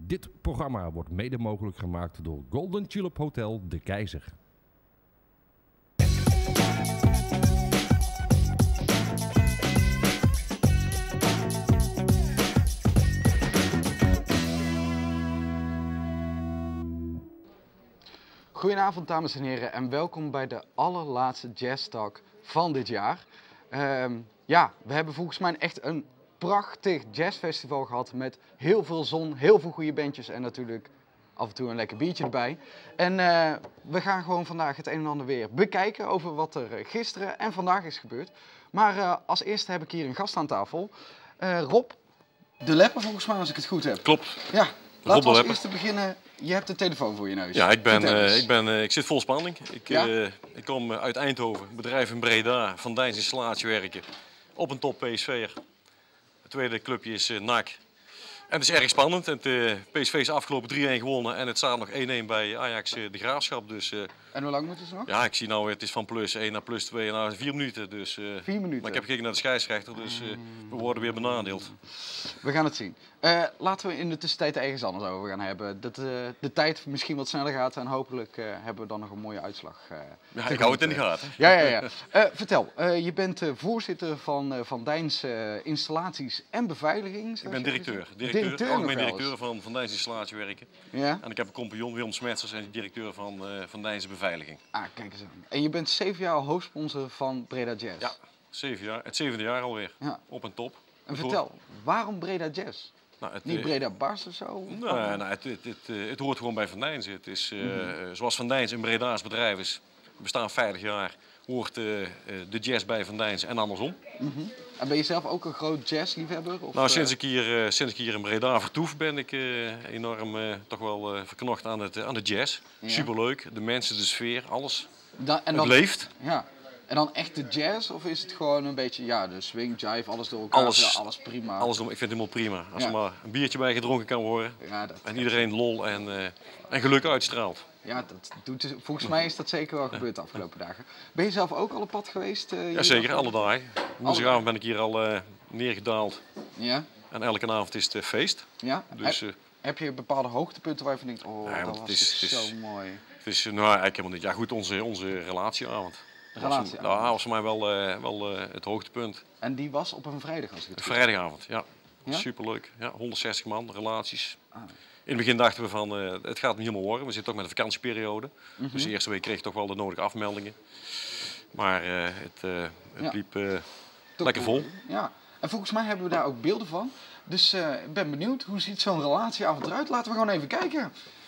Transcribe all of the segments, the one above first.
Dit programma wordt mede mogelijk gemaakt door Golden Tulip Hotel De Keizer. Goedenavond dames en heren en welkom bij de allerlaatste Jazz Talk van dit jaar. We hebben volgens mij echt een prachtig jazzfestival gehad met heel veel zon, heel veel goede bandjes en natuurlijk af en toe een lekker biertje erbij. En we gaan gewoon vandaag het een en ander weer bekijken over wat er gisteren en vandaag is gebeurd. Maar als eerste heb ik hier een gast aan tafel. Rob de Lepper volgens mij, als ik het goed heb. Klopt. Ja, laten we als eerste beginnen. Je hebt de telefoon voor je neus. Ja, ik zit vol spanning. Ik kom uit Eindhoven, bedrijf in Breda, Van Dijns installatiewerken, op een top PSV'er. Het tweede clubje is NAC. En het is erg spannend. PSV is afgelopen 3-1 gewonnen en het staat nog 1-1 bij Ajax de Graafschap. Dus, en hoe lang moeten ze nog? Ja, ik zie nou, het is van plus 1 naar plus 2 naar 4 minuten. Dus, 4 minuten? Maar ik heb gekeken naar de scheidsrechter, dus we worden weer benadeeld. We gaan het zien. Laten we in de tussentijd ergens anders over gaan hebben. Dat de tijd misschien wat sneller gaat en hopelijk hebben we dan nog een mooie uitslag. Ja, ik hou het in de gaten. Ja. Vertel, je bent voorzitter van Van Dijns Installaties en Beveiliging. Ik ben directeur algemeen directeur van Van Dijns Installatiewerken. Ja? En ik heb een compagnon, Willem Smetsers, en directeur van Van Dijns Beveiliging. Ah, kijk eens aan. En je bent 7 jaar hoofdsponsor van Breda Jazz. Ja, 7 jaar. Het 7e jaar alweer. Ja. Op en top. En vertel, waarom Breda Jazz? Nou, niet Breda Bars of zo? Het hoort gewoon bij Van Dijns. Het is, zoals Van Dijns een Breda's bedrijf is, we bestaan 50 jaar, hoort de jazz bij Van Dijns en andersom. En ben je zelf ook een groot jazzliefhebber? Nou, sinds ik hier in Breda vertoef ben ik enorm toch wel verknocht aan de jazz. Ja. Superleuk, de mensen, de sfeer, alles. Het leeft. Ja. En dan echt de jazz of is het gewoon een beetje de swing, jive, alles door elkaar? Alles prima. Alles door, ik vind het helemaal prima. Als er maar een biertje bij gedronken kan worden en iedereen lol en geluk uitstraalt. Ja, volgens mij is dat zeker wel gebeurd de afgelopen dagen. Ben je zelf ook al op pad geweest? Jazeker, alle dagen. Woensdagavond ben ik hier al neergedaald. Ja. En elke avond is het feest. Ja. Dus, heb je bepaalde hoogtepunten waar je denkt, dat was zo mooi? Het is eigenlijk helemaal niet. Ja goed, onze relatieavond. Dat was voor mij wel het hoogtepunt. En die was op een vrijdag als ik het goed Vrijdagavond, ja. Superleuk. Ja, 160 man, relaties. In het begin dachten we van, het gaat niet helemaal worden. We zitten ook met een vakantieperiode. Dus de eerste week kreeg ik toch wel de nodige afmeldingen. Maar het liep lekker vol. Ja, en volgens mij hebben we daar ook beelden van. Dus ik ben benieuwd, hoe ziet zo'n relatieavond eruit? Laten we gewoon even kijken.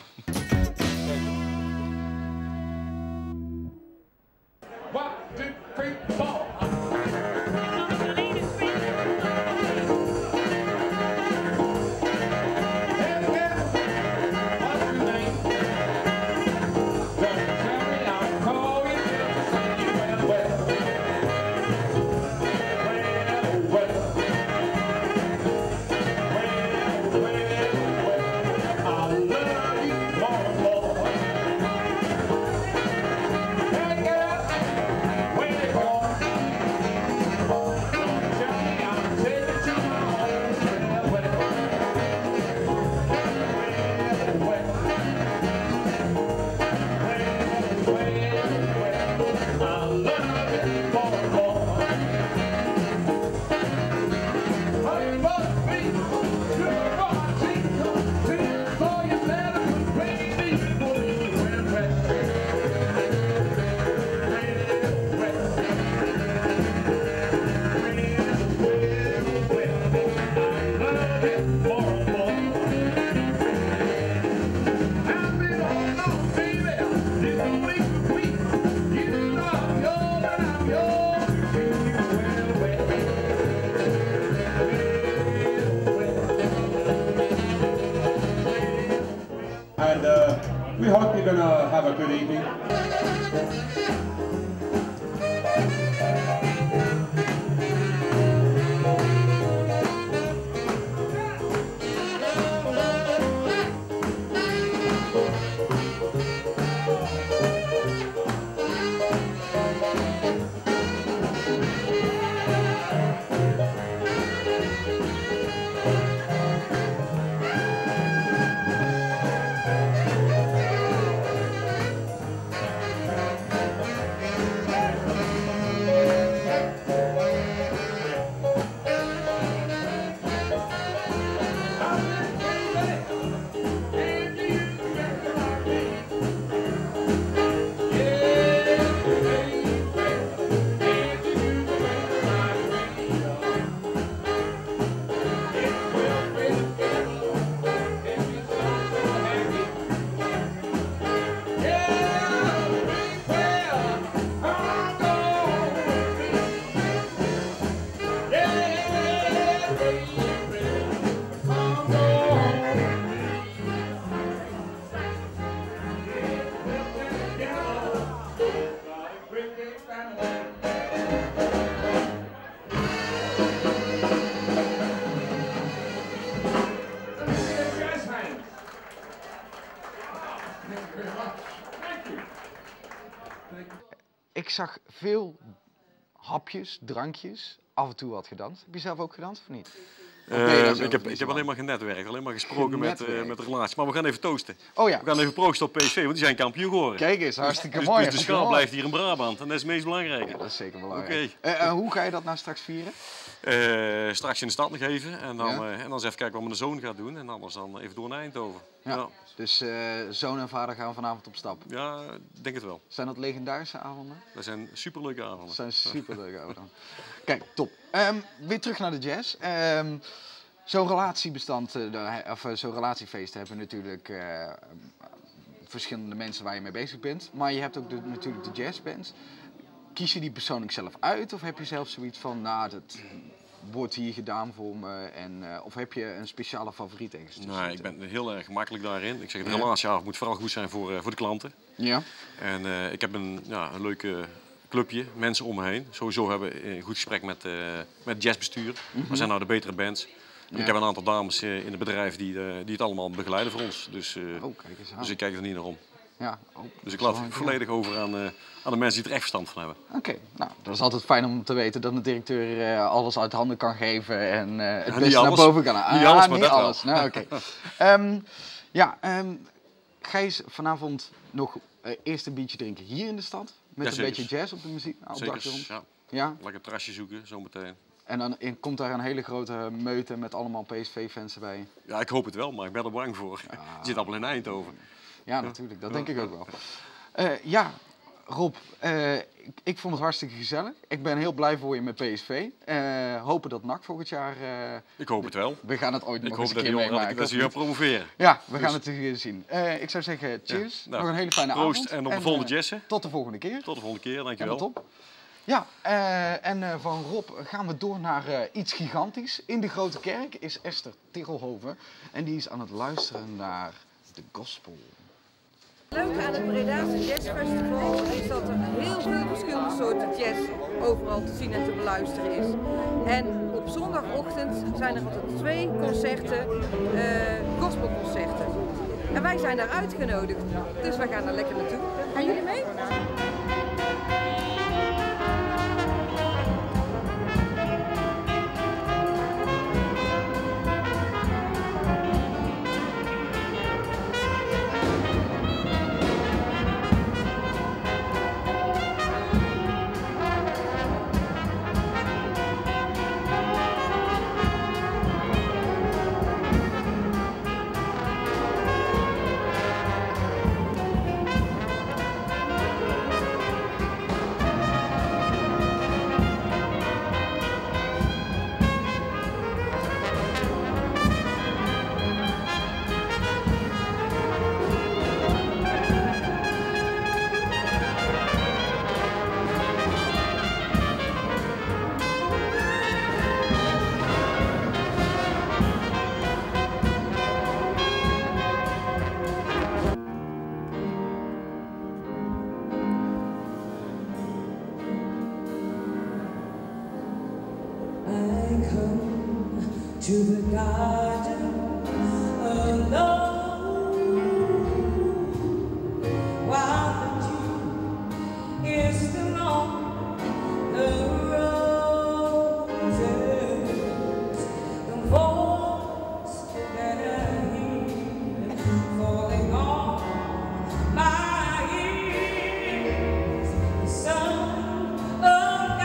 We hope you're going to have a good evening. ik zag veel hapjes, drankjes, af en toe wat gedanst. Heb je zelf ook gedanst of niet? Ik heb alleen maar genetwerkt, alleen maar gesproken met de relatie. Maar we gaan even toosten. Oh ja. We gaan even proosten op PSV, want die zijn kampioen geworden. Kijk eens, hartstikke Dus mooi. de schaal blijft hier in Brabant en dat is het meest belangrijke. Ja, dat is zeker belangrijk. Oké. Hoe ga je dat nou straks vieren? Straks in de stad nog even en dan eens even kijken wat mijn zoon gaat doen en anders dan even door naar Eindhoven. Ja. Dus zoon en vader gaan vanavond op stap. Ja, denk het wel. Zijn dat legendarische avonden? Dat zijn superleuke avonden. Dat zijn superleuke avonden. Kijk, top. Weer terug naar de jazz. Zo'n relatiebestand, of zo'n relatiefeest hebben natuurlijk verschillende mensen waar je mee bezig bent. Maar je hebt ook natuurlijk de jazzbands. Kies je die persoonlijk zelf uit of heb je zelf zoiets van, nou, dat wordt hier gedaan voor me? Of heb je een speciale favoriet ergens tussen? Nee, ik ben heel erg gemakkelijk daarin. Ik zeg, de relatieavond moet vooral goed zijn voor de klanten. Ja. En ik heb een leuke clubje, mensen om me heen. Sowieso hebben we een goed gesprek met het jazzbestuur. Wat zijn nou de betere bands? En ik heb een aantal dames in het bedrijf die het allemaal begeleiden voor ons. Dus, kijk eens aan. Dus ik kijk er niet naar om. Ja, dus ik laat het volledig over aan de mensen die er echt verstand van hebben. Oké, nou, dat is altijd fijn om te weten dat een directeur alles uit handen kan geven en het beste naar boven kan. Niet alles, maar niet dat alles. wel. Nou, oké. Ga je vanavond nog eerst een biertje drinken hier in de stad? Met een beetje jazz op de muziek? Op de achtergrond? Ja. Lekker een terrasje zoeken, zometeen. En dan komt daar een hele grote meute met allemaal PSV-fans erbij? Ja, ik hoop het wel, maar ik ben er bang voor. Je zit allemaal in Eindhoven. Ja, natuurlijk. Dat denk ik ook wel. Rob, ik vond het hartstikke gezellig. Ik ben heel blij voor je met PSV. Hopen dat NAC volgend jaar... ik hoop het wel. We gaan het ooit nog eens een keer meemaken. Dat ze hier promoveren. Ja, we gaan het hier zien. Ik zou zeggen, cheers. Ja, nou, nog een hele fijne avond. Proost en op de volgende Jesse. Tot de volgende keer. Tot de volgende keer, dankjewel. Top. Ja, en van Rob gaan we door naar iets gigantisch. In de Grote Kerk is Esther Tirolhoven en die is aan het luisteren naar de gospel. Het leuke aan het Bredaanse Jazz Festival is dat er heel veel verschillende soorten jazz overal te zien en te beluisteren is. En op zondagochtend zijn er altijd 2 concerten, gospelconcerten. En wij zijn daar uitgenodigd, dus wij gaan daar lekker naartoe. Gaan jullie mee? To the garden alone, while the dew is still on the roses. The voice that I hear falling on my ears, the Son of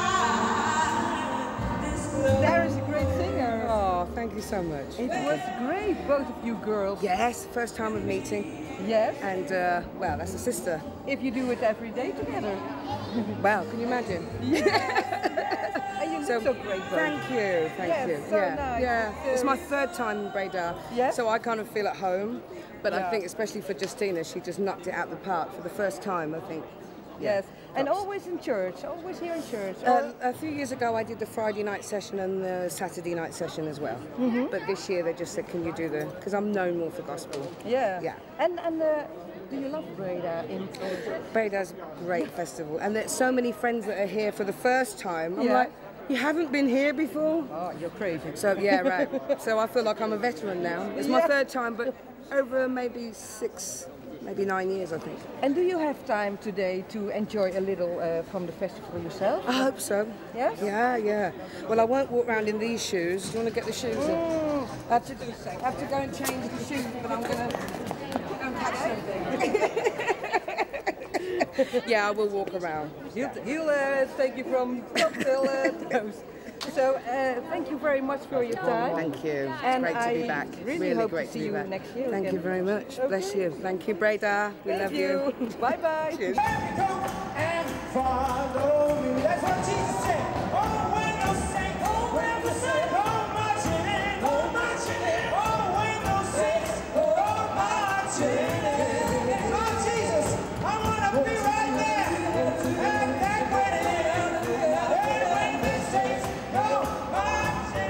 God, this glow. There is a great singer. Thank you so much. It was great, both of you girls. Yes, first time of meeting. Yes. And, well, that's a sister. If you do it every day together. Wow, can you imagine? And you look so great, both. Thank you, thank Yes, you. so yeah, nice. yeah. So- It's my 3rd time in Breda, Yes. so I kind of feel at home. But Yeah. I think especially for Justina, she just knocked it out the park for the first time, I think. Yes. And Props. always in church, always here in church. A few years ago, I did the Friday night session and the Saturday night session as well. But this year, they just said, "Can you do the?" Because I'm known more for gospel. Yeah. Yeah. And do you love Breda in Breda's a great festival, and there's so many friends that are here for the first time. I'm Yeah. like, you haven't been here before? Oh, you're crazy. So yeah, right. So I feel like I'm a veteran now. It's my Yeah. 3rd time, but over maybe 6 maybe 9 years, I think. And do you have time today to enjoy a little from the festival yourself? I hope so. Yes? Yeah, yeah. Well, I won't walk around in these shoes. Do you want to get the shoes in? I have to go and change the shoes, but I'm going to catch something. Yeah, I will walk around. He'll take you from top till toes. So thank you very much for your time. Thank you. And Great to be back. Really hope great to see be you back. next year Thank again. you very much. Okay. Bless you. Thank you, Breda. We Thank love you. Bye bye. Cheers. And follow me. That's what Jesus said. Oh, when no saints, oh, when the saints, oh, marching in, oh, marching in, oh, when no saints, oh, marching in. Oh, Jesus, I want to be right there. And that wedding, and when the saints go marching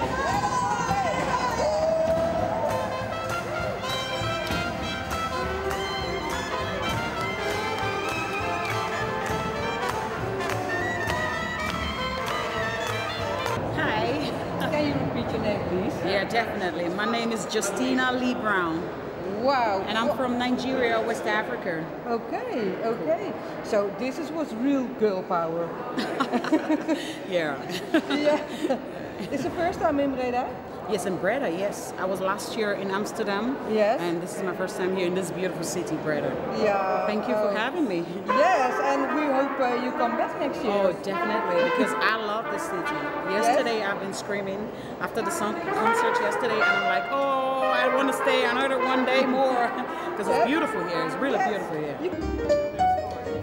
Hi. Can you repeat your name, please? Yeah, definitely. My name is Justina Lee Brown, Wow. and I'm from Nigeria, West Africa. Okay, okay. So this is what's real girl power. Yeah. Yeah. It's the first time in Breda? Yes, in Breda, yes. I was last year in Amsterdam. Yes. And this is my first time here in this beautiful city, Breda. Yeah. Thank you for having me. Yes, and we hope you come back next year. Oh, definitely, because I love the city. Yesterday I've been screaming after the concert yesterday, and I'm like, oh, I want to stay another one day more. Because it's beautiful here. It's really beautiful here.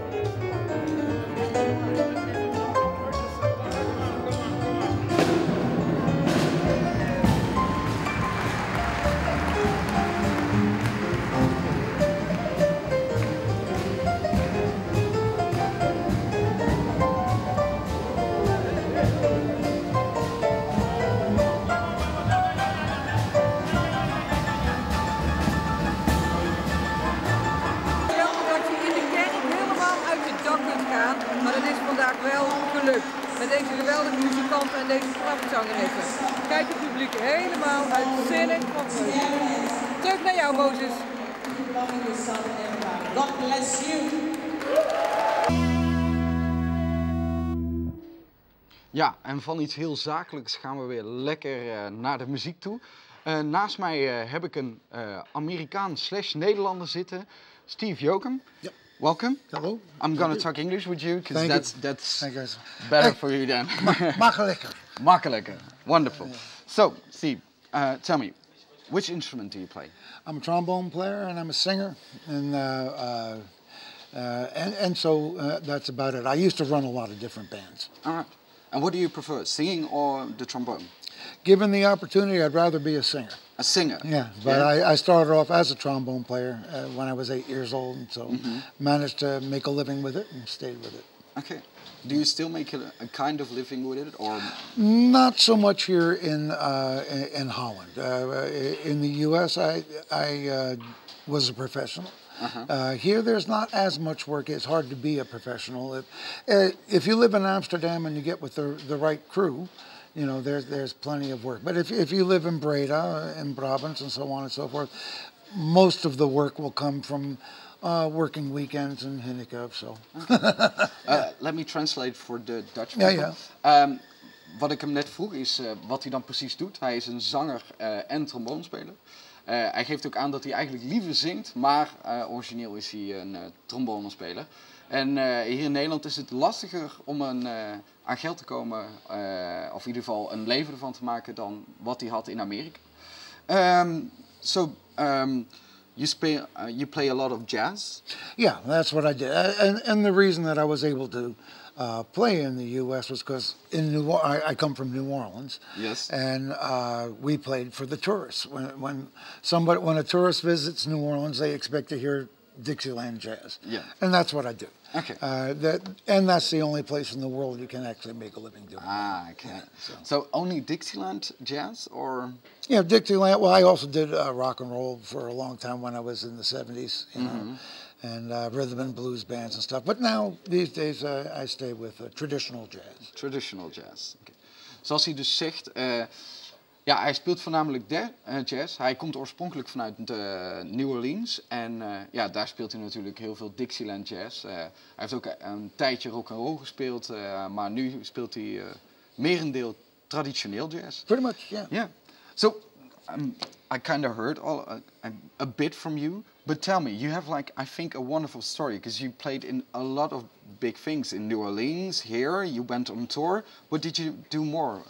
Jammer dat je in de kerk helemaal uit je dak kunt gaan, maar dat is vandaag wel gelukt. Met deze geweldige muzikanten en deze prachtzangeressen. Kijk het publiek helemaal uitzinnig van vreugde. Terug naar jou, Mozes. God bless you. Ja, en van iets heel zakelijks gaan we weer lekker naar de muziek toe. Naast mij heb ik een Amerikaan/Nederlander zitten, Steve Jokum. Yep. Welcome. Hello. I'm gonna talk English with you because Thank you. that's Thank you, guys. better for you then. Makkelijker. Makkelijker. Wonderful. So, Steve, tell me, which instrument do you play? I'm a trombone player and I'm a singer, and so that's about it. I used to run a lot of different bands. All right. And what do you prefer, singing or the trombone? Given the opportunity, I'd rather be a singer. A singer? Yeah, but I started off as a trombone player when I was 8 years old, and so managed to make a living with it and stayed with it. Okay. Do you still make a kind of living with it, or? Not so much here in Holland. In the U.S., I was a professional. Here, there's not as much work. It's hard to be a professional. If you live in Amsterdam and you get with the right crew, you know, there's plenty of work. But if you live in Breda, in Brabant, and so on and so forth, most of the work will come from working weekends in Hinneke. So. Let me translate for the Dutch Ja, people. ja. Wat ik hem net vroeg is wat hij dan precies doet. Hij is een zanger en trombonespeler. Hij geeft ook aan dat hij eigenlijk liever zingt, maar origineel is hij een trombonespeler. En hier in Nederland is het lastiger om aan geld te komen, of in ieder geval een leven ervan te maken, dan wat hij had in Amerika. You play a lot of jazz? Yeah, that's what I did. And the reason that I was able to play in the U.S. was because I come from New Orleans. Yes. And we played for the tourists. When a tourist visits New Orleans, they expect to hear Dixieland jazz. Yeah. And that's what I do. Okay. And that's the only place in the world you can actually make a living doing. Ah, okay. So only Dixieland jazz, or? Yeah, Dixieland. Well, I also did rock and roll for a long time when I was in the 70s, you know, and rhythm and blues bands and stuff. But now, these days, I stay with traditional jazz. Traditional jazz. Okay. Zoals hij dus zegt, Ja, hij speelt voornamelijk jazz. Hij komt oorspronkelijk vanuit New Orleans. En ja, daar speelt hij natuurlijk heel veel Dixieland jazz. Hij heeft ook een tijdje rock'n'roll gespeeld. Maar nu speelt hij merendeel traditioneel jazz. Pretty much, yeah. Yeah. So, I kind of heard a bit from you. But tell me, you have like, I think, a wonderful story. Because you played in a lot of big things. In New Orleans, here, you went on tour. What did you do more?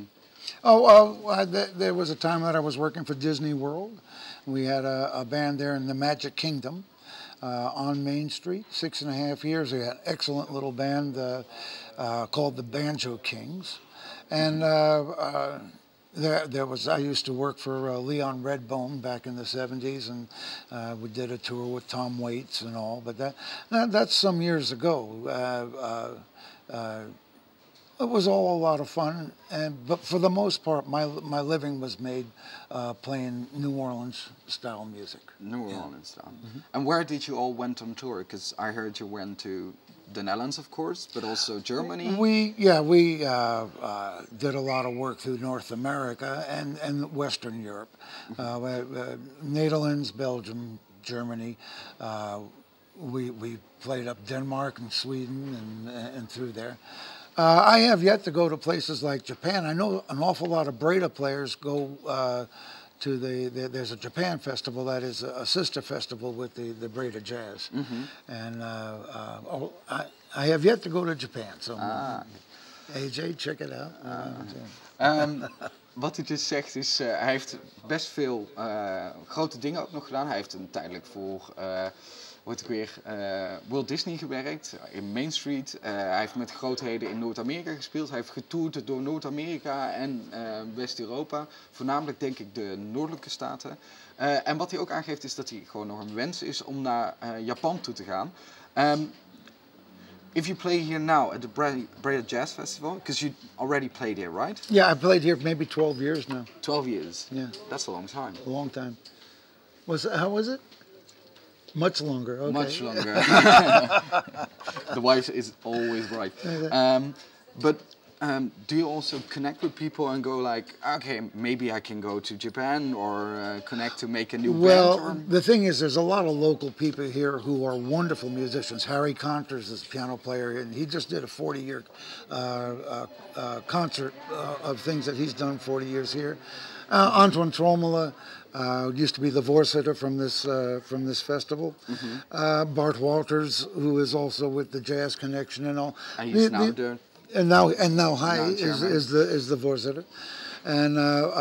There was a time that I was working for Disney World. We had a band there in the Magic Kingdom on Main Street, 6.5 years. We had an excellent little band called the Banjo Kings. And I used to work for Leon Redbone back in the 70s, and we did a tour with Tom Waits and all, but that's some years ago. It was all a lot of fun, but for the most part, my living was made playing New Orleans style music. New Orleans style. And where did you all went on tour? Because I heard you went to the Netherlands, of course, but also Germany. We did a lot of work through North America and Western Europe, Netherlands, Belgium, Germany. We played up Denmark and Sweden and through there. I have yet to go to places like Japan. I know an awful lot of Breda players go to there's a Japan festival that is a sister festival with the Breda Jazz. And I have yet to go to Japan. So AJ, check it out. Wat hij dus zegt is, hij heeft best veel grote dingen ook nog gedaan. Hij heeft tijdelijk voor Walt Disney gewerkt, in Main Street. Hij heeft met grootheden in Noord-Amerika gespeeld. Hij heeft getoerd door Noord-Amerika en West-Europa. Voornamelijk denk ik de noordelijke staten. En wat hij ook aangeeft is dat hij gewoon nog een wens is om naar Japan toe te gaan. If you play here now at the Breda Jazz Festival, because you already played here, right? Yeah, I played here maybe 12 years now. 12 years? Yeah. That's a long time. A long time. How was it? Much longer. Okay. Much longer. The wife is always right. But do you also connect with people and go like, okay, maybe I can go to Japan or connect to make a new band? Well, the thing is, there's a lot of local people here who are wonderful musicians. Harry Conters is a piano player, and he just did a 40-year concert of things that he's done 40 years here. Antoine Trommelen used to be the voorzitter from this festival. Bart Walters, who is also with the Jazz Connection and all. And he's now doing. And now Hai is the voorzitter. And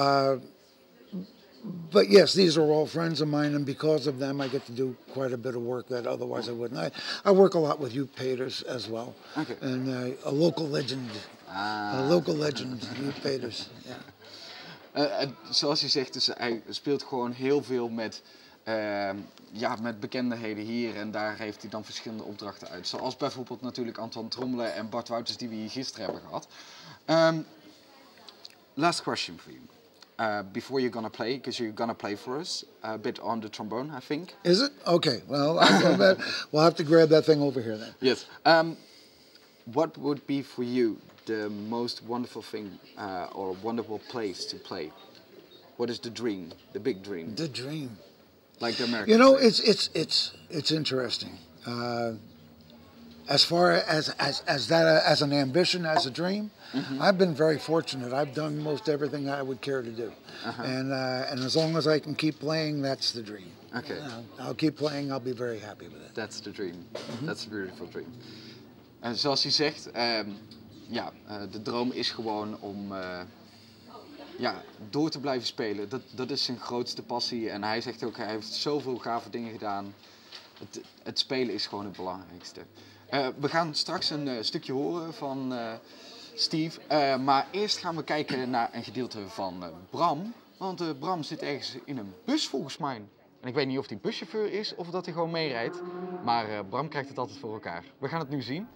but yes, these are all friends of mine, and because of them, I get to do quite a bit of work that otherwise I wouldn't. I work a lot with Hugh Peters as well, and a local legend, Hugh Peters. Yeah. Zoals je zegt, dus hij speelt gewoon heel veel met bekendheden hier en daar heeft hij dan verschillende opdrachten uit. Zoals bijvoorbeeld natuurlijk Antoine Trommelen en Bart Wouters die we hier gisteren hebben gehad. Last question for you. Before you're gonna play, because you're gonna play for us a bit on the trombone, I think. Is it? Okay. Well, we'll have to grab that thing over here then. Yes. What would be for you the most wonderful thing or wonderful place to play? What is the dream, the big dream? The dream. Like the American. You know, it's interesting. As far as an ambition, as a dream, I've been very fortunate. I've done most everything I would care to do, and as long as I can keep playing, that's the dream. Okay. I'll keep playing. I'll be very happy with it. That's the dream. That's a beautiful dream. En zoals hij zegt, de droom is gewoon om door te blijven spelen. Dat is zijn grootste passie. En hij zegt ook, hij heeft zoveel gave dingen gedaan. Het spelen is gewoon het belangrijkste. We gaan straks een stukje horen van Steve. Maar eerst gaan we kijken naar een gedeelte van Bram. Want Bram zit ergens in een bus volgens mij. En ik weet niet of hij buschauffeur is of dat hij gewoon meerijdt. Maar Bram krijgt het altijd voor elkaar. We gaan het nu zien.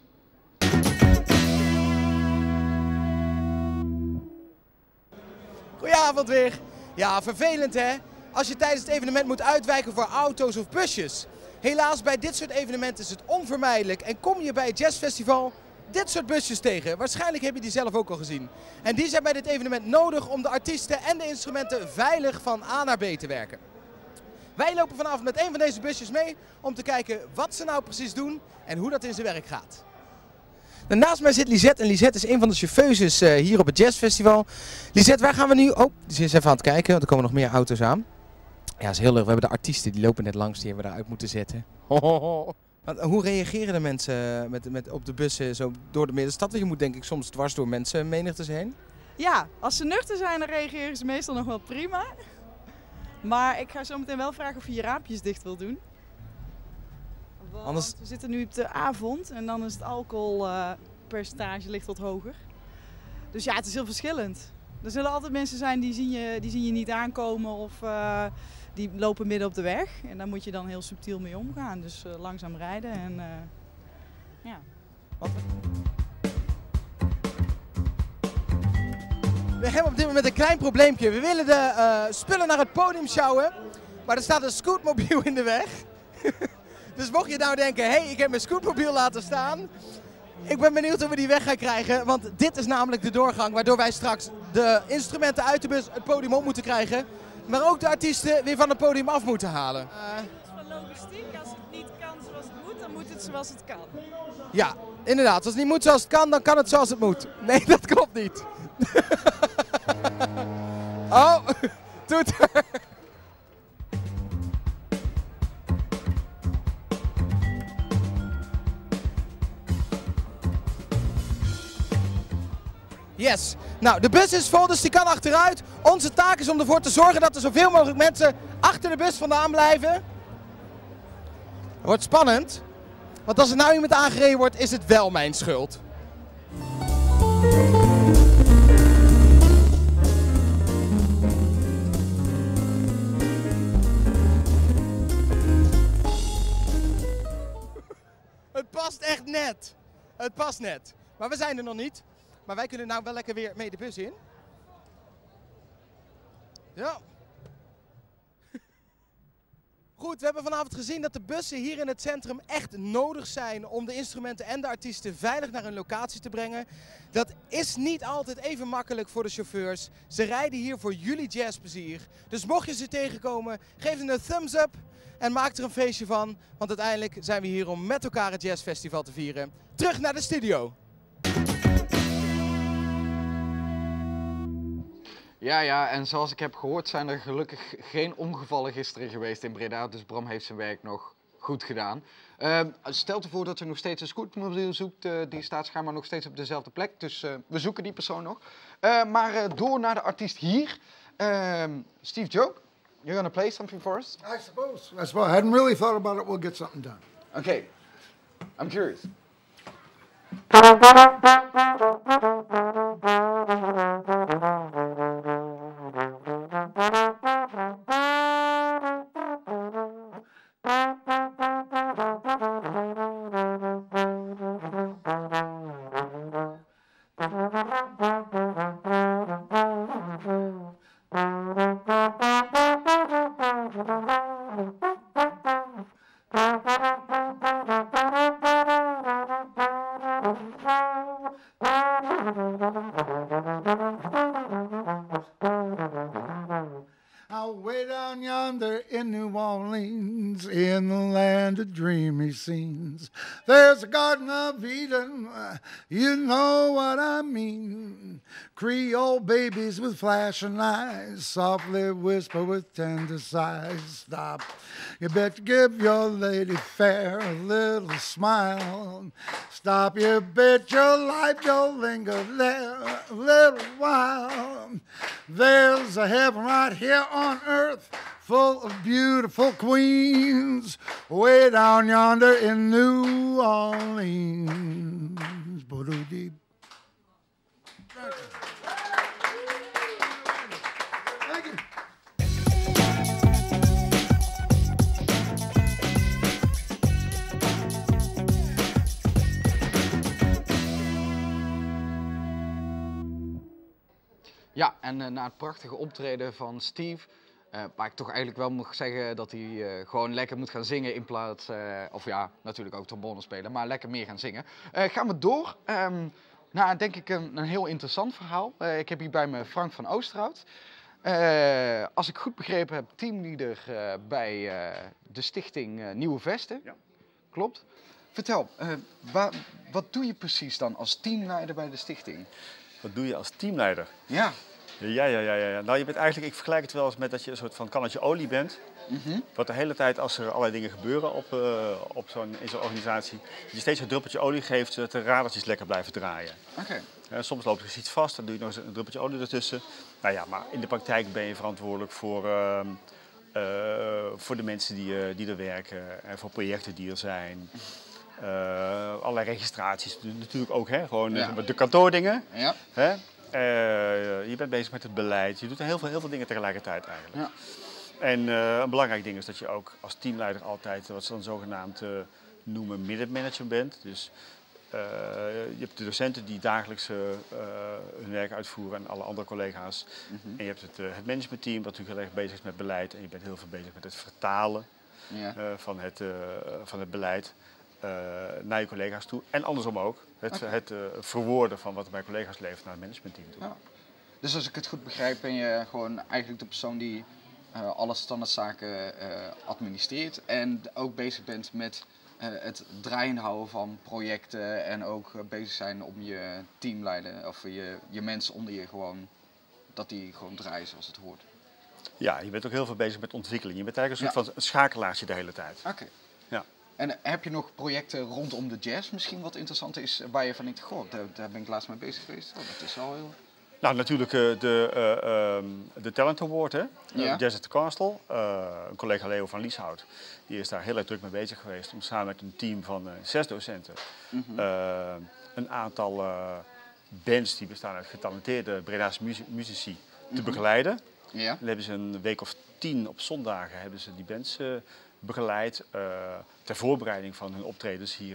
Goedenavond weer. Ja, vervelend hè? Als je tijdens het evenement moet uitwijken voor auto's of busjes. Helaas, bij dit soort evenementen is het onvermijdelijk. En kom je bij het jazzfestival, dit soort busjes tegen. Waarschijnlijk heb je die zelf ook al gezien. En die zijn bij dit evenement nodig om de artiesten en de instrumenten veilig van A naar B te werken. Wij lopen vanavond met een van deze busjes mee om te kijken wat ze nou precies doen en hoe dat in zijn werk gaat. Naast mij zit Lisette en Lisette is een van de chauffeuses hier op het Jazzfestival. Lisette, waar gaan we nu? Oh, ze is even aan het kijken, want er komen nog meer auto's aan. Ja, dat is heel leuk. We hebben de artiesten, die lopen net langs, die hebben we eruit moeten zetten. Hoe reageren de mensen op de bussen zo door de middenstad? Want je moet denk ik soms dwars door menigtes heen. Ja, als ze nuchter zijn, dan reageren ze meestal nog wel prima. Maar ik ga zo meteen wel vragen of je je raampjes dicht wil doen. Want we zitten nu op de avond en dan is het alcoholpercentage ligt wat hoger. Dus ja, het is heel verschillend. Er zullen altijd mensen zijn die zien je niet aankomen of die lopen midden op de weg. En daar moet je dan heel subtiel mee omgaan. Dus langzaam rijden en ja. We hebben op dit moment een klein probleempje. We willen de spullen naar het podium sjouwen, maar er staat een scootmobiel in de weg. Dus mocht je nou denken, hé, ik heb mijn scootmobiel laten staan. Ik ben benieuwd hoe we die weg gaan krijgen, want dit is namelijk de doorgang waardoor wij straks de instrumenten uit de bus het podium op moeten krijgen. Maar ook de artiesten weer van het podium af moeten halen. Het is van logistiek, als het niet kan zoals het moet, dan moet het zoals het kan. Ja, inderdaad. Als het niet moet zoals het kan, dan kan het zoals het moet. Nee, dat klopt niet. Oh, toeter. Yes. Nou, de bus is vol, dus die kan achteruit. Onze taak is om ervoor te zorgen dat er zoveel mogelijk mensen achter de bus vandaan blijven. Het wordt spannend, want als er nou iemand aangereden wordt, is het wel mijn schuld. Het past echt net. Het past net. Maar we zijn er nog niet. Maar wij kunnen nou wel lekker weer mee de bus in. Ja. Goed, we hebben vanavond gezien dat de bussen hier in het centrum echt nodig zijn om de instrumenten en de artiesten veilig naar hun locatie te brengen. Dat is niet altijd even makkelijk voor de chauffeurs. Ze rijden hier voor jullie jazzplezier. Dus mocht je ze tegenkomen, geef hen een thumbs up en maak er een feestje van. Want uiteindelijk zijn we hier om met elkaar het jazzfestival te vieren. Terug naar de studio. Ja, en zoals ik heb gehoord zijn er gelukkig geen ongevallen gisteren geweest in Breda, dus Bram heeft zijn werk nog goed gedaan. Stelt ervoor dat u nog steeds een scootmobiel zoekt, die staat schijnbaar nog steeds op dezelfde plek, dus we zoeken die persoon nog. Maar door naar de artiest hier, Steve Joke, you're gonna play something for us? I suppose. I hadn't really thought about it, we'll get something done. Okay, I'm curious. Way down yonder in New Orleans, in the land of dreamy scenes, there's a Garden of Eden, you know what I mean. Creole babies with flashing eyes, softly whisper with tender sighs. Stop, you better give your lady fair a little smile. Stop, you bet your life you'll linger there a little while. There's a heaven right here on earth full of beautiful queens, way down yonder in New Orleans. Bo-do-dee. Thank you. Ja, en na het prachtige optreden van Steve waar ik toch eigenlijk wel moet zeggen dat hij gewoon lekker moet gaan zingen in plaats... of ja, natuurlijk ook trombone spelen, maar lekker meer gaan zingen. Gaan we door naar denk ik een heel interessant verhaal. Ik heb hier bij me Frank van Oosterhout. Als ik goed begrepen heb, teamleader bij de stichting Nieuwe Vesten. Ja. Klopt. Vertel, wat doe je precies dan als teamleider bij de stichting? Wat doe je als teamleider? Ja. Ja. Nou, je bent eigenlijk, ik vergelijk het wel eens met dat je een soort van kannetje olie bent. Wat de hele tijd, als er allerlei dingen gebeuren in zo'n organisatie, dat je steeds een druppeltje olie geeft, zodat de radertjes lekker blijven draaien. Okay. Soms loopt er iets vast, dan doe je nog eens een druppeltje olie ertussen. Nou ja, maar in de praktijk ben je verantwoordelijk voor de mensen die er werken en voor projecten die er zijn. Allerlei registraties natuurlijk ook, hè? Gewoon de kantoordingen. Ja. Hè? Je bent bezig met het beleid, je doet heel veel dingen tegelijkertijd eigenlijk. Ja. En een belangrijk ding is dat je ook als teamleider altijd wat ze dan zogenaamd noemen middenmanager bent. Dus je hebt de docenten die dagelijks hun werk uitvoeren en alle andere collega's. En je hebt het managementteam wat natuurlijk heel erg bezig is met beleid. En je bent heel veel bezig met het vertalen van het beleid naar je collega's toe. En andersom ook. Het verwoorden van wat er bij collega's leeft naar het managementteam toe. Ja. Dus als ik het goed begrijp ben je gewoon eigenlijk de persoon die alle standaardzaken administreert. En ook bezig bent met het draaien houden van projecten. En ook bezig zijn om je teamleider of je mensen onder je gewoon, dat die gewoon draaien zoals het hoort. Ja, je bent ook heel veel bezig met ontwikkeling. Je bent eigenlijk een soort van schakelaartje de hele tijd. Oké. Ja. En heb je nog projecten rondom de jazz misschien wat interessant is, waar je van denkt, goh, daar ben ik laatst mee bezig geweest. Oh, dat is al heel... Nou, natuurlijk de Talent Award, hè? Jazz at the Castle. Een collega Leo van Lieshout, die is daar heel erg druk mee bezig geweest om samen met een team van 6 docenten een aantal bands die bestaan uit getalenteerde Bredaanse muzici te begeleiden. Ja. Dan hebben ze een week of 10 op zondagen hebben ze die bands begeleid ter voorbereiding van hun optredens hier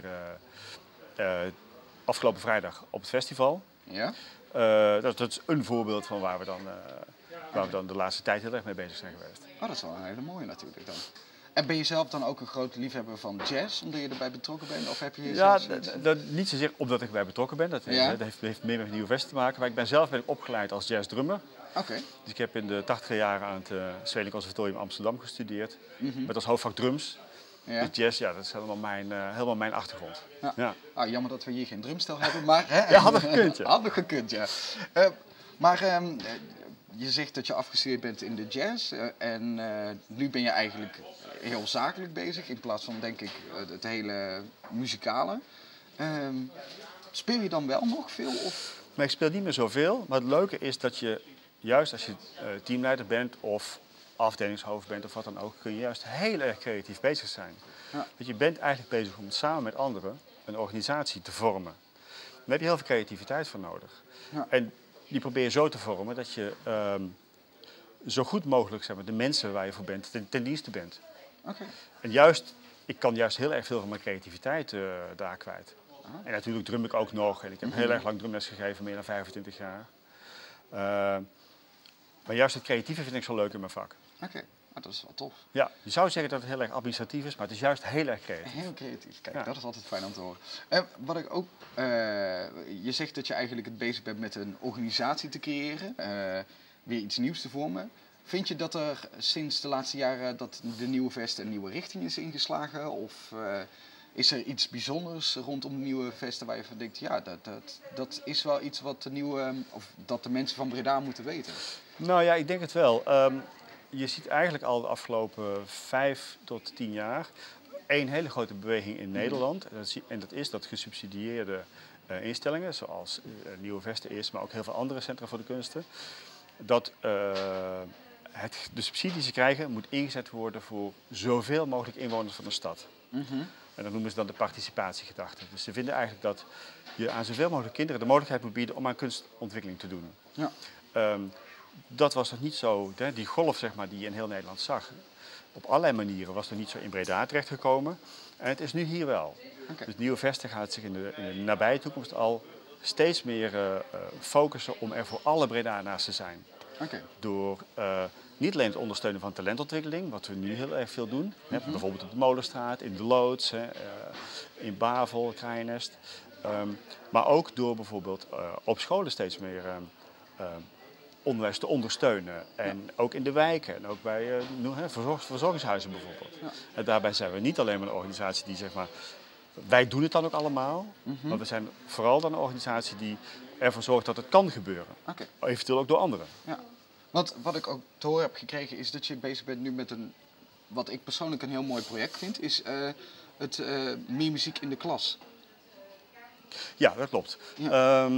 afgelopen vrijdag op het festival. Ja. Dat is een voorbeeld van waar we dan de laatste tijd heel erg mee bezig zijn geweest. Oh, dat is wel een hele mooie natuurlijk dan. En ben je zelf dan ook een groot liefhebber van jazz, omdat je erbij betrokken bent? Of heb je niet zozeer omdat ik erbij betrokken ben. Dat heeft meer met Nieuwe Vesten te maken. Maar ben ik opgeleid als jazzdrummer. Okay. Dus ik heb in de 80er jaren aan het Zweeling Conservatorium Amsterdam gestudeerd. Met als hoofdvak drums. Ja. Dus jazz, dat is helemaal mijn achtergrond. Ja. Ja. Ah, jammer dat we hier geen drumstel hebben, maar... Ja, had nog gekund, ja. Had nog gekund, ja. Maar je zegt dat je afgestudeerd bent in de jazz. En nu ben je eigenlijk heel zakelijk bezig, in plaats van, denk ik, het hele muzikale. Speel je dan wel nog veel? Of? Maar ik speel niet meer zoveel. Maar het leuke is dat je, juist als je teamleider bent of afdelingshoofd bent of wat dan ook, kun je juist heel erg creatief bezig zijn. Ja. Want je bent eigenlijk bezig om samen met anderen een organisatie te vormen. Daar heb je heel veel creativiteit voor nodig. Ja. En die probeer je zo te vormen dat je zo goed mogelijk de mensen waar je voor bent ten dienste bent. Okay. En ik kan juist heel erg veel van mijn creativiteit daar kwijt. Aha. En natuurlijk drum ik ook nog. En ik heb heel erg lang drumles gegeven, meer dan 25 jaar. Maar juist het creatieve vind ik zo leuk in mijn vak. Oké, dat is wel tof. Ja, je zou zeggen dat het heel erg administratief is, maar het is juist heel erg creatief. Heel creatief, kijk, dat is altijd fijn om te horen. Wat ik ook, je zegt dat je eigenlijk bezig bent met een organisatie te creëren, weer iets nieuws te vormen. Vind je dat er sinds de laatste jaren dat de Nieuwe Vesten een nieuwe richting is ingeslagen? Of is er iets bijzonders rondom de Nieuwe Vesten waar je van denkt, ja, dat is wel iets wat dat de mensen van Breda moeten weten? Nou ja, ik denk het wel. Je ziet eigenlijk al de afgelopen 5 tot 10 jaar één hele grote beweging in Nederland. En dat is dat gesubsidieerde instellingen, zoals Nieuwe Vesten is, maar ook heel veel andere centra voor de kunsten. Dat de subsidie die ze krijgen moet ingezet worden voor zoveel mogelijk inwoners van de stad. En dat noemen ze dan de participatiegedachte. Dus ze vinden eigenlijk dat je aan zoveel mogelijk kinderen de mogelijkheid moet bieden om aan kunstontwikkeling te doen. Ja. Dat was nog niet zo, die golf zeg maar, die je in heel Nederland zag. Op allerlei manieren was nog niet zo in Breda terechtgekomen. En het is nu hier wel. Okay. Dus Nieuwe Vesten gaat zich in de nabije toekomst al steeds meer focussen om er voor alle Bredanaars te zijn. Okay. Door Niet alleen het ondersteunen van talentontwikkeling, wat we nu heel erg veel doen. Bijvoorbeeld op de Molenstraat, in de Loods, in Bavel, Kraaiennest. Maar ook door bijvoorbeeld op scholen steeds meer onderwijs te ondersteunen. En ook in de wijken en ook bij verzorgingshuizen bijvoorbeeld. Ja. En daarbij zijn we niet alleen maar een organisatie die zeg maar... Wij doen het dan ook allemaal, maar we zijn vooral dan een organisatie die ervoor zorgt dat het kan gebeuren. Okay. Eventueel ook door anderen. Ja. Want wat ik ook te horen heb gekregen is dat je bezig bent nu met een, wat ik persoonlijk een heel mooi project vind, is het meer muziek in de klas. Ja, dat klopt. Ja.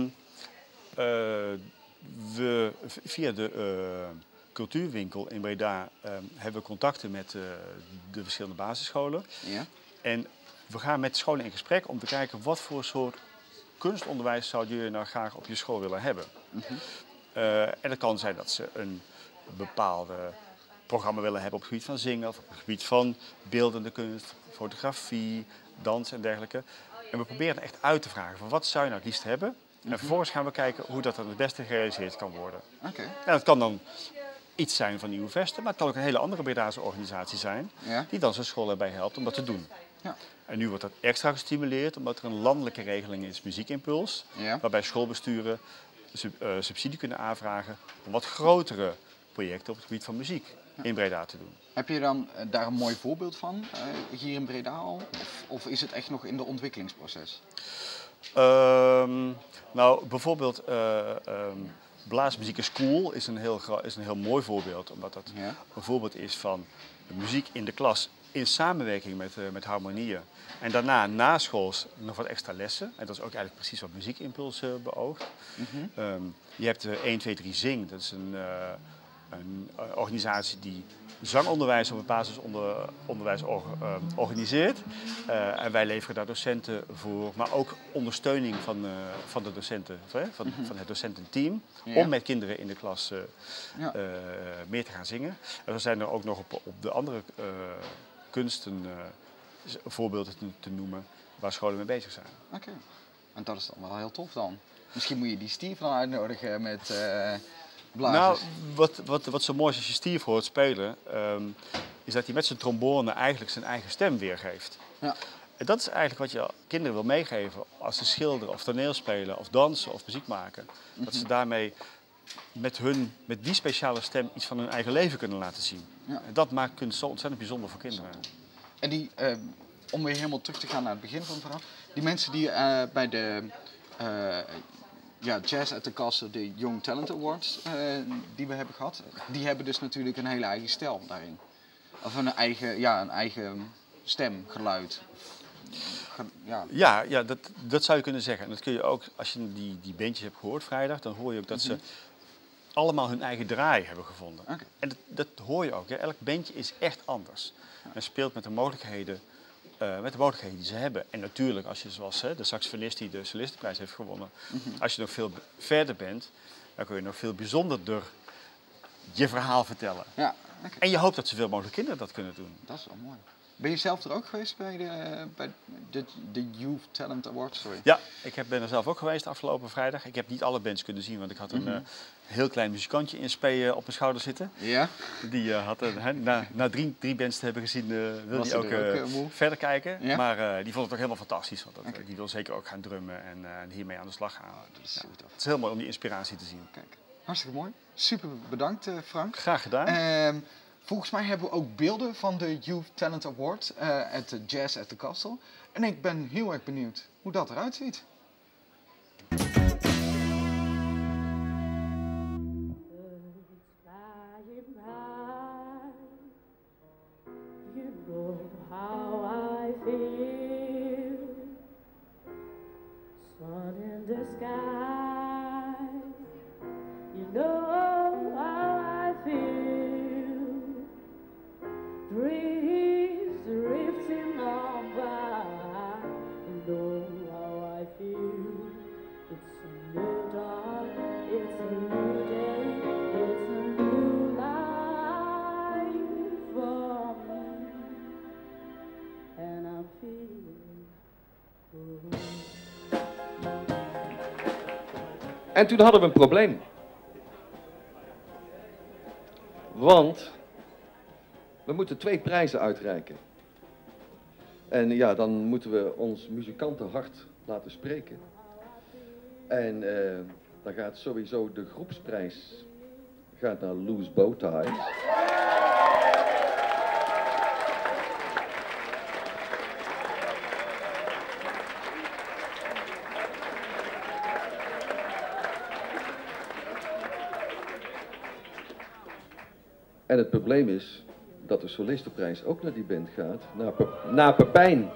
Via de cultuurwinkel in Breda hebben we contacten met de verschillende basisscholen. Ja. En we gaan met scholen in gesprek om te kijken wat voor soort kunstonderwijs zou jullie nou graag op je school willen hebben. En het kan zijn dat ze een bepaalde programma willen hebben op het gebied van zingen, of op het gebied van beeldende kunst, fotografie, dans en dergelijke. En we proberen echt uit te vragen van wat zou je nou het liefst hebben. En vervolgens gaan we kijken hoe dat dan het beste gerealiseerd kan worden. Okay. En dat kan dan iets zijn van Nieuwe Vesten, maar het kan ook een hele andere Bredaanse organisatie zijn die dan zijn school erbij helpt om dat te doen. Ja. En nu wordt dat extra gestimuleerd omdat er een landelijke regeling is, Muziekimpuls, waarbij schoolbesturen subsidie kunnen aanvragen om wat grotere projecten op het gebied van muziek in Breda te doen. Heb je dan daar een mooi voorbeeld van, hier in Breda al? Of is het echt nog in de ontwikkelingsproces? Nou, bijvoorbeeld Blaasmuziek is Cool is een heel mooi voorbeeld, omdat dat een voorbeeld is van muziek in de klas in samenwerking met harmonieën. En daarna naschools nog wat extra lessen. En dat is ook eigenlijk precies wat Muziekimpuls beoogt. Je hebt 1, 2, 3 Zing. Dat is een organisatie die zangonderwijs op het basisonderwijs organiseert. En wij leveren daar docenten voor, maar ook ondersteuning van de docenten, van het docententeam, om met kinderen in de klas meer te gaan zingen. En zo zijn er ook nog op de andere kunsten voorbeelden te noemen waar scholen mee bezig zijn. Oké. En dat is dan wel heel tof dan. Misschien moet je die Steve dan uitnodigen met blazers. Nou, wat zo mooi is als je Steve hoort spelen, is dat hij met zijn trombone eigenlijk zijn eigen stem weergeeft. Ja. En dat is eigenlijk wat je kinderen wil meegeven als ze schilderen of toneel spelen of dansen of muziek maken. Dat ze daarmee met die speciale stem iets van hun eigen leven kunnen laten zien. Ja. En dat maakt kunst zo ontzettend bijzonder voor kinderen. En die, om weer helemaal terug te gaan naar het begin van het verhaal, die mensen die bij de Jazz at the Castle, de Young Talent Awards die we hebben gehad, die hebben dus natuurlijk een hele eigen stijl daarin. Of een eigen stem, geluid. Ja, dat zou je kunnen zeggen. En dat kun je ook, als je die bandjes hebt gehoord vrijdag, dan hoor je ook dat ze allemaal hun eigen draai hebben gevonden. Okay. En dat hoor je ook. Hè. Elk bandje is echt anders. En speelt met de mogelijkheden die ze hebben. En natuurlijk, als je zoals de saxofonist die de solistenprijs heeft gewonnen, als je nog veel verder bent, dan kun je nog veel bijzonderder je verhaal vertellen. Ja, okay. En je hoopt dat zoveel mogelijk kinderen dat kunnen doen. Dat is wel mooi. Ben je zelf er ook geweest bij de Youth Talent Awards? Sorry. Ja, ik ben er zelf ook geweest afgelopen vrijdag. Ik heb niet alle bands kunnen zien, want ik had een heel klein muzikantje in spe op mijn schouder zitten. Ja. Die had na drie bands te hebben gezien, wil hij ook verder kijken. Ja? Maar die vond het ook helemaal fantastisch. Want die wil zeker ook gaan drummen en hiermee aan de slag gaan. Dat is, het is heel mooi om die inspiratie te zien. Kijk, hartstikke mooi. Super bedankt, Frank. Graag gedaan. Volgens mij hebben we ook beelden van de Youth Talent Award at the Jazz at the Castle. En ik ben heel erg benieuwd hoe dat eruit ziet. En toen hadden we een probleem. Want we moeten 2 prijzen uitreiken. En ja, dan moeten we ons muzikantenhart laten spreken. En dan gaat sowieso de groepsprijs gaat naar Loose Bow Ties. En het probleem is dat de solistenprijs ook naar die band gaat, naar Pepijn.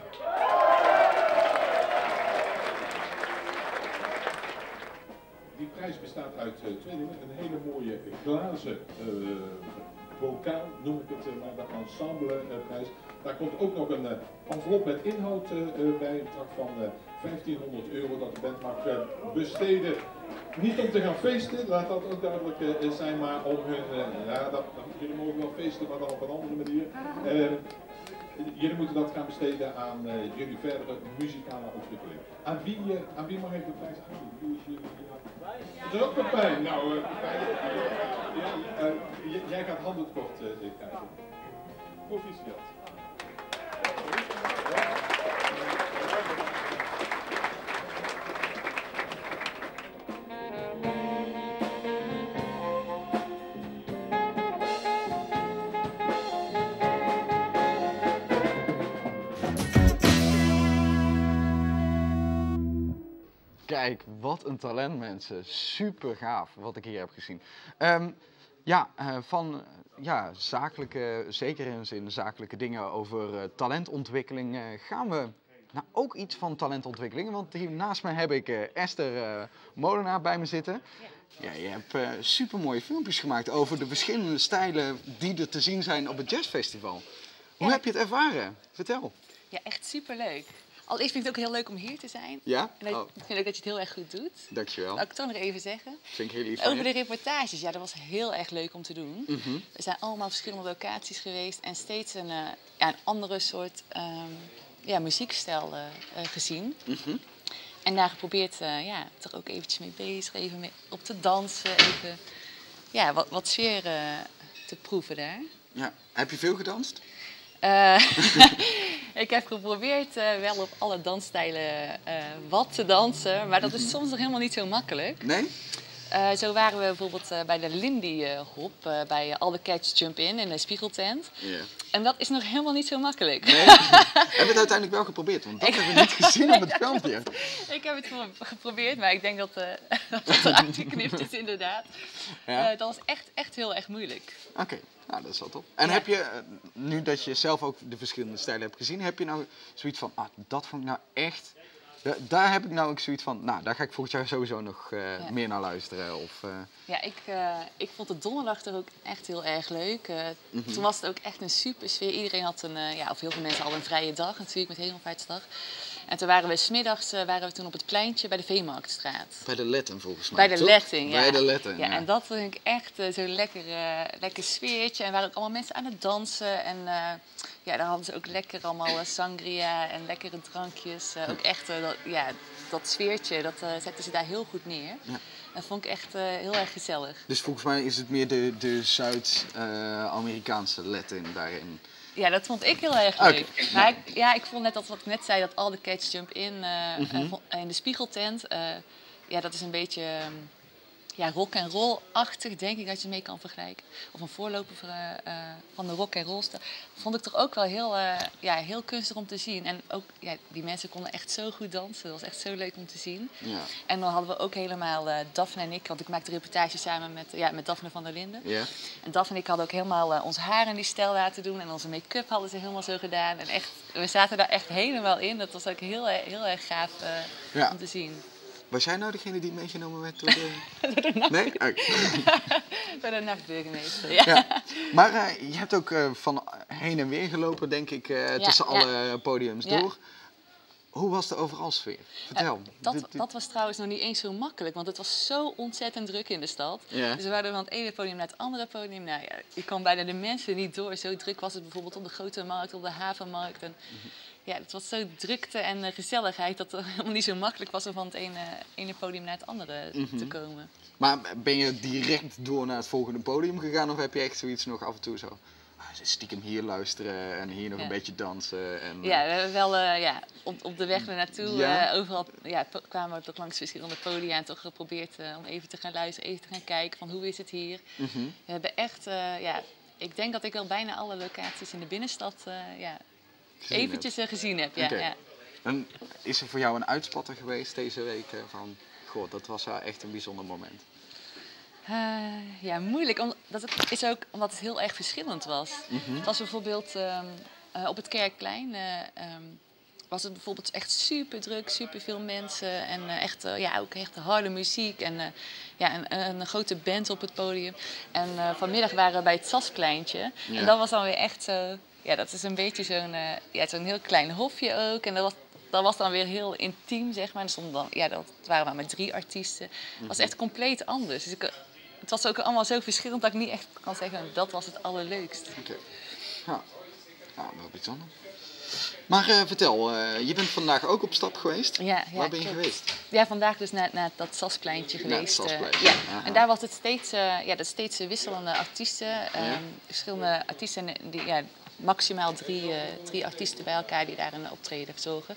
Die prijs bestaat uit 2 dingen. Een hele mooie glazen bokaal, noem ik het maar, de ensembleprijs. Daar komt ook nog een envelop met inhoud bij, een bedrag van €1500 dat de band mag besteden. Niet om te gaan feesten, laat dat ook duidelijk zijn, maar om hun, jullie mogen wel feesten, maar dan op een andere manier. Jullie moeten dat gaan besteden aan jullie verdere muzikale ontwikkeling. Aan wie mag ik de prijs aanbieden? Wie is jullie? Dat is ook Pepijn. Nou, jij gaat handen kort krijgen. Proficiat. Kijk, wat een talent mensen. Super gaaf wat ik hier heb gezien. Van zakelijke, zeker in zin zakelijke dingen over talentontwikkeling gaan we nou ook iets van talentontwikkeling. Want hier naast mij heb ik Esther Molenaar bij me zitten. Ja, je hebt super mooie filmpjes gemaakt over de verschillende stijlen die er te zien zijn op het jazzfestival. Hoe heb je het ervaren? Vertel. Ja, echt superleuk. Allereerst vind ik het ook heel leuk om hier te zijn. Ja? En ik vind ook dat je het heel erg goed doet. Dankjewel. Dat ik toch nog even zeggen. Vind ik heel lief. Over de reportages, ja, dat was heel erg leuk om te doen. We zijn allemaal op verschillende locaties geweest en steeds een andere soort muziekstijl gezien. En daar geprobeerd toch ook eventjes mee bezig, even mee op te dansen, even wat sfeer te proeven daar. Ja. Heb je veel gedanst? Ik heb geprobeerd wel op alle dansstijlen wat te dansen, maar dat is soms nog helemaal niet zo makkelijk. Nee? Zo waren we bijvoorbeeld bij de Lindy Hop, bij All the Cats Jump in de Spiegeltent. Yeah. En dat is nog helemaal niet zo makkelijk. Nee? Heb je het uiteindelijk wel geprobeerd? Want dat hebben we niet gezien op het filmpje. Ik heb het geprobeerd, maar ik denk dat het eruit geknipt is inderdaad. Ja? Dat was echt heel erg moeilijk. Oké. Nou, dat is wel top. En heb je, nu dat je zelf ook de verschillende stijlen hebt gezien, heb je nou zoiets van, dat vond ik nou echt, daar heb ik nou ook zoiets van, nou, daar ga ik volgend jaar sowieso nog meer naar luisteren. Of, Ja, ik vond de donderdag er ook echt heel erg leuk. Toen was het ook echt een super sfeer. Iedereen had of heel veel mensen hadden een vrije dag natuurlijk, met Hemelvaartsdag. En toen waren we 's middags op het pleintje bij de Veemarktstraat. Bij de Letten volgens mij. Bij de Letten, ja. Bij de Letten, ja. En dat vond ik echt zo'n lekker sfeertje. En waren ook allemaal mensen aan het dansen. En daar hadden ze ook lekker allemaal sangria en lekkere drankjes. Ook echt dat sfeertje, dat zetten ze daar heel goed neer. Ja. Dat vond ik echt heel erg gezellig. Dus volgens mij is het meer de Zuid-Amerikaanse Letten daarin. Ja, dat vond ik heel erg leuk. Okay. Maar ik vond net wat ik net zei, dat All the Cats Jump in de Spiegeltent. Dat is een beetje rock and roll-achtig, denk ik dat je het mee kan vergelijken. Of een voorloper van de rock and roll stijl. Vond ik toch ook wel heel kunstig om te zien. En ook, die mensen konden echt zo goed dansen. Dat was echt zo leuk om te zien. Ja. En dan hadden we ook helemaal Daphne en ik, want ik maakte reportage samen met Daphne van der Linden. Ja. En Daphne en ik hadden ook helemaal ons haar in die stijl laten doen. En onze make-up hadden ze helemaal zo gedaan. En echt, we zaten daar echt helemaal in. Dat was ook heel erg gaaf om te zien. Was jij nou degene die meegenomen werd door de... door de nacht... Nee? Door de nachtburgemeester, ja. Maar je hebt ook van heen en weer gelopen, denk ik, tussen alle podiums door. Hoe was de overal sfeer? Vertel. Dat was trouwens nog niet eens zo makkelijk, want het was zo ontzettend druk in de stad. Ja. Dus we waren van het ene podium naar het andere podium. Nou ja, je kwam bijna de mensen niet door. Zo druk was het bijvoorbeeld op de Grote Markt, op de Havenmarkt. En, ja, het was zo drukte en gezelligheid dat het helemaal niet zo makkelijk was om van het ene podium naar het andere te komen. Maar ben je direct door naar het volgende podium gegaan of heb je echt zoiets nog af en toe zo? Stiekem hier luisteren en hier nog een beetje dansen. En, ja, we hebben wel op de weg naartoe overal kwamen we toch langs verschillende podia en toch geprobeerd om even te gaan luisteren, even te gaan kijken van hoe is het hier. We hebben echt, ik denk dat ik wel bijna alle locaties in de binnenstad eventjes gezien heb. Ja, ja. En is er voor jou een uitspatter geweest deze week van, goh, dat was echt een bijzonder moment? Ja, moeilijk. Omdat het heel erg verschillend was. Het was bijvoorbeeld op het Kerkplein was het bijvoorbeeld echt super druk, super veel mensen en ook echt harde muziek en een grote band op het podium. En vanmiddag waren we bij het Saspleintje en dat was dan weer echt zo. Ja, dat is een beetje zo'n heel klein hofje ook en dat was dan weer heel intiem, zeg maar. Dat waren maar met 3 artiesten. Het was echt compleet anders. Dus het was ook allemaal zo verschillend dat ik niet echt kan zeggen dat was het allerleukst. Oké. Ja, wel bijzonder. Maar vertel, je bent vandaag ook op stap geweest. Ja, waar ben je geweest? Ja, dat dat Saspleintje geweest. En daar was het steeds wisselende artiesten. Verschillende artiesten die maximaal 3 artiesten bij elkaar die daar een optreden verzorgen.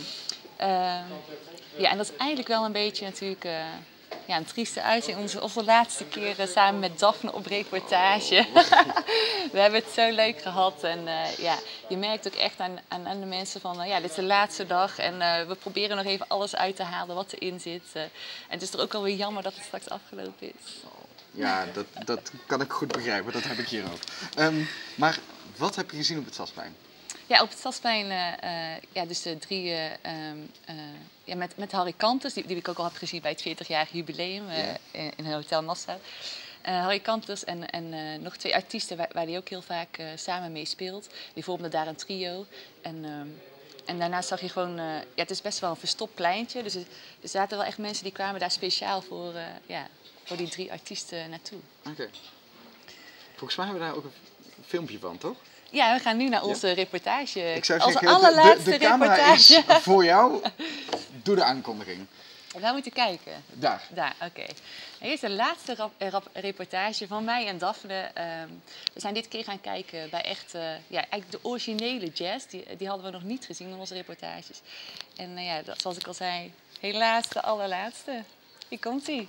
En dat is eigenlijk wel een beetje natuurlijk een trieste uitzending. Onze laatste keer samen met Daphne op reportage. We hebben het zo leuk gehad. En je merkt ook echt aan de mensen van dit is de laatste dag. En we proberen nog even alles uit te halen wat erin zit. En het is toch ook wel weer jammer dat het straks afgelopen is. Ja, dat kan ik goed begrijpen. Dat heb ik hier ook. Maar wat heb je gezien op het Sasplein? Ja, op het Sasplein, dus de 3 met Harry Kanters, die ik ook al heb gezien bij het 40-jarig jubileum in Hotel Nassau. Harry Kanters en nog 2 artiesten waar hij ook heel vaak samen mee speelt. Die vormden daar een trio. En daarnaast zag je gewoon, het is best wel een verstopt pleintje. Dus er zaten wel echt mensen die kwamen daar speciaal voor die 3 artiesten naartoe. Oké. Volgens mij hebben we daar ook een filmpje van, toch? Ja, we gaan nu naar onze reportage. Ik zou als zeggen, allerlaatste de camera reportage. is voor jou. Doe de aankondiging. Waar moet je kijken? Daar. Daar, oké. Hier is de laatste reportage van mij en Daphne. We zijn dit keer gaan kijken bij echt eigenlijk de originele jazz. Die hadden we nog niet gezien in onze reportages. En zoals ik al zei, helaas de allerlaatste. Hier komt-ie.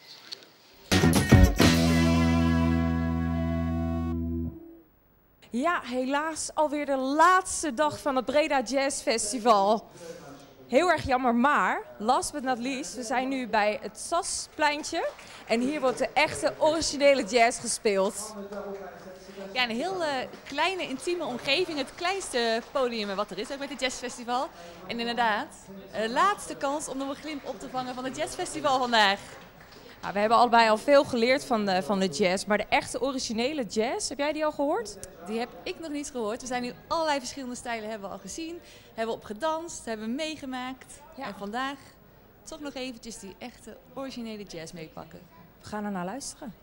Ja, helaas alweer de laatste dag van het Breda Jazz Festival. Heel erg jammer, maar last but not least, we zijn nu bij het Saspleintje. En hier wordt de echte originele jazz gespeeld. Ja, een heel kleine, intieme omgeving. Het kleinste podium wat er is ook met het Jazzfestival. En inderdaad, de laatste kans om nog een glimp op te vangen van het Jazzfestival vandaag. Nou, we hebben allebei al veel geleerd van de jazz, maar de echte originele jazz, heb jij die al gehoord? Die heb ik nog niet gehoord. We zijn nu allerlei verschillende stijlen hebben we al gezien, hebben we op gedanst, hebben we meegemaakt. Ja. En vandaag toch nog eventjes die echte originele jazz meepakken. We gaan er naar luisteren.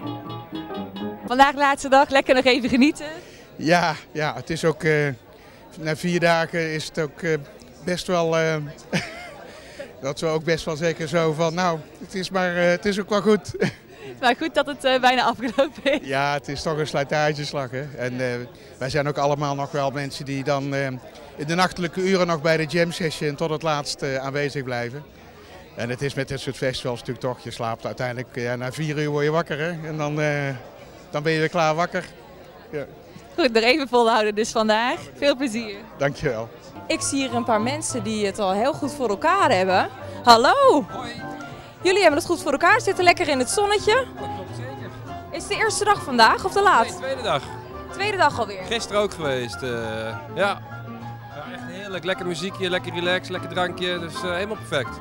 Vandaag de laatste dag, lekker nog even genieten. Ja, het is ook Na 4 dagen is het ook best wel... dat we ook best wel zeggen zo van, nou, het is ook wel goed. Maar goed dat het bijna afgelopen is. Ja, het is toch een slijtageslag. Hè? En wij zijn ook allemaal nog wel mensen die dan in de nachtelijke uren nog bij de jam session tot het laatst aanwezig blijven. En het is met dit soort festivals natuurlijk toch, je slaapt uiteindelijk, na 4 uur word je wakker. Hè? En dan ben je weer klaar wakker. Ja. Goed, nog even volhouden dus vandaag. Veel plezier. Dankjewel. Ik zie hier een paar mensen die het al heel goed voor elkaar hebben. Hallo! Hoi! Jullie hebben het goed voor elkaar, zitten lekker in het zonnetje. Dat klopt zeker. Is het de eerste dag vandaag of de laatste? Nee, tweede dag. Tweede dag alweer? Gisteren ook geweest. Ja, echt heerlijk. Lekker muziekje, lekker relax, lekker drankje. Dus helemaal perfect.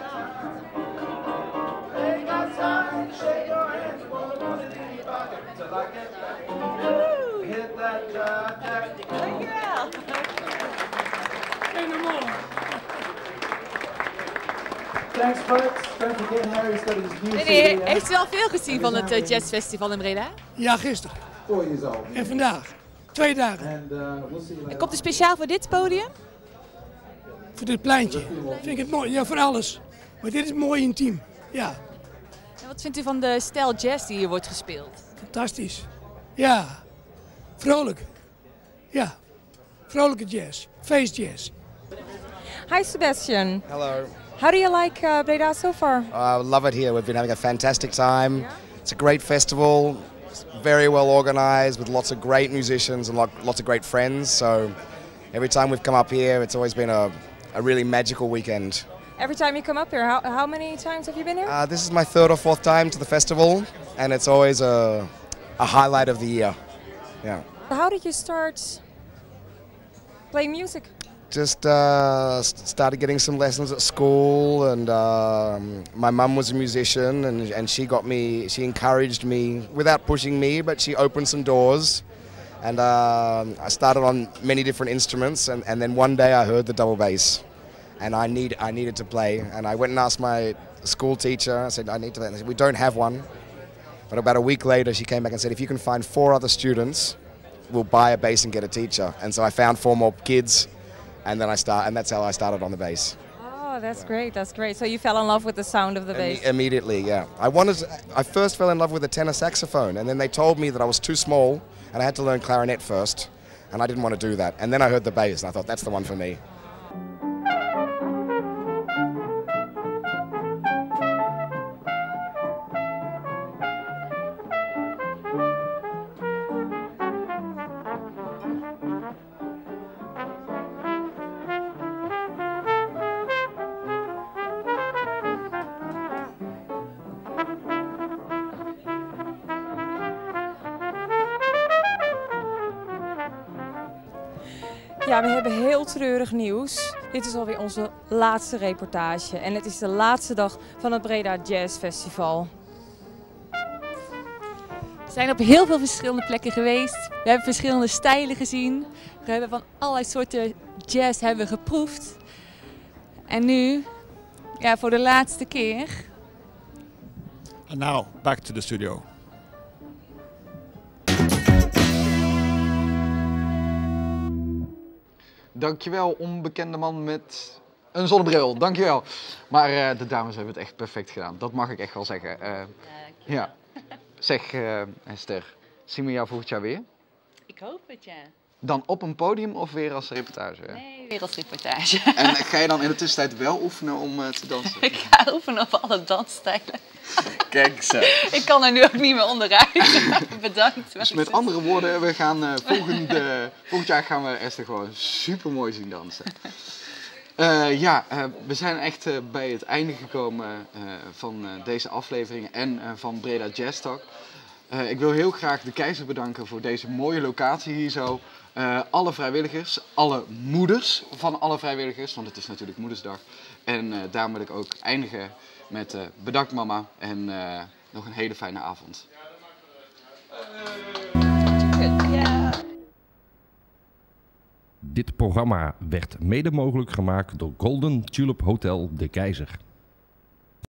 Thanks, folks. Don't forget Harry's got his new CD. Heeft u al veel gezien van het jazzfestival in Breda? Ja, gisteren. En vandaag. 2 dagen. En komt u speciaal voor dit podium? Voor dit pleintje. Vind ik het mooi. Ja, voor alles. Maar dit is mooi intiem. Ja. En wat vindt u van de stijl jazz die hier wordt gespeeld? Fantastisch. Ja. Vrolijk. Ja. Vrolijke jazz. Feestjazz. Hi Sebastian. Hello. How do you like Breda so far? I love it here. We've been having a fantastic time. Yeah. It's a great festival. It's very well organized with lots of great musicians and lots of great friends. So every time we've come up here, it's always been a really magical weekend. Every time you come up here, how many times have you been here? This is my 3rd or 4th time to the festival, and it's always a highlight of the year. Yeah. How did you start playing music? Just started getting some lessons at school, and my mum was a musician, and she encouraged me without pushing me, but she opened some doors, and I started on many different instruments, and then one day I heard the double bass, and I needed to play, and I went and asked my school teacher. I said, I need to play. And they said, we don't have one. But about a week later, she came back and said, if you can find 4 other students, we'll buy a bass and get a teacher. And so I found 4 more kids. And then that's how I started on the bass. Oh, that's great. That's great. So you fell in love with the sound of the bass. Immediately, yeah. I first fell in love with the tenor saxophone, and then they told me that I was too small and I had to learn clarinet first, and I didn't want to do that. And then I heard the bass, and I thought that's the one for me. Ja, we hebben heel treurig nieuws. Dit is alweer onze laatste reportage en het is de laatste dag van het Breda Jazz Festival. We zijn op heel veel verschillende plekken geweest. We hebben verschillende stijlen gezien. We hebben van allerlei soorten jazz hebben geproefd. En nu, ja, voor de laatste keer. And now, back to the studio. Dankjewel, onbekende man met een zonnebril. Dankjewel. Maar de dames hebben het echt perfect gedaan. Dat mag ik echt wel zeggen. Ja. Zeg, Esther, zien we jou volgend jaar weer? Ik hoop het, ja. Dan op een podium of weer als reportage? Nee, weer als reportage. En ga je dan in de tussentijd wel oefenen om te dansen? Ik ga oefenen op alle dansstijlen. Kijk zo. Ik kan er nu ook niet meer onderuit. Bedankt. Dus met andere woorden, we gaan volgend jaar gaan we Esther gewoon super mooi zien dansen. We zijn echt bij het einde gekomen van deze aflevering en van Breda Jazz Talk. Ik wil heel graag de Keizer bedanken voor deze mooie locatie hier zo. Alle vrijwilligers, alle moeders van alle vrijwilligers, want het is natuurlijk Moedersdag. En daarom wil ik ook eindigen met bedankt mama en nog een hele fijne avond. Dit programma werd mede mogelijk gemaakt door Golden Tulip Hotel De Keizer.